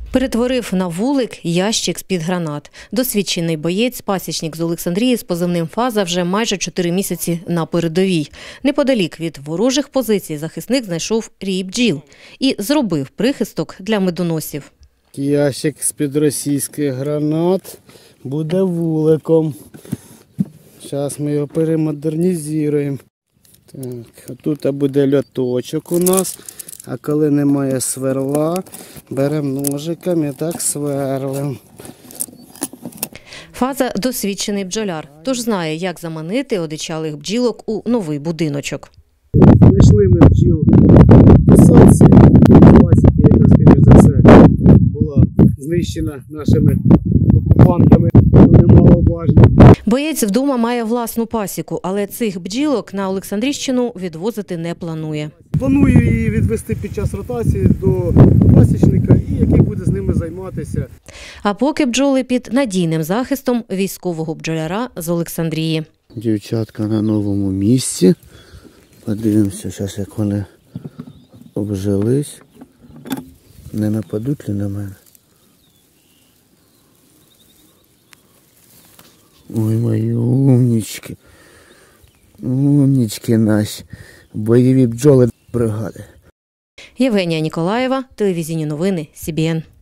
Перетворив на вулик ящик з-під гранат. Досвідчений боєць, пасічник з Олександрії з позивним «Фаза» вже майже 4 місяці на передовій. Неподалік від ворожих позицій захисник знайшов рій бджіл і зробив прихисток для медоносів. Ящик з-під російських гранат буде вуликом. Зараз ми його перемодернізуємо. Так, тут буде льоточок у нас. А коли немає сверла, беремо ножиком і так сверлимо. «Фаза» – досвідчений бджоляр, тож знає, як заманити одичалих бджілок у новий будиночок. Знайшли ми бджіл посадці. Пасіка, яка, скоріш за все, була знищена нашими окупантами. Немаловажно. Боєць вдома має власну пасіку, але цих бджілок на Олександрійщину відвозити не планує. Планую її відвести під час ротації до пасічника, який буде з ними займатися. А поки бджоли під надійним захистом військового бджоляра з Олександрії. Дівчатка на новому місці. Подивимося зараз, як вони обжились. Не нападуть ли на мене? Ой, мої умнички. Умнички наші. Бойові бджоли бригади. Євгенія Ніколаєва, телевізійні новини, СІБІН.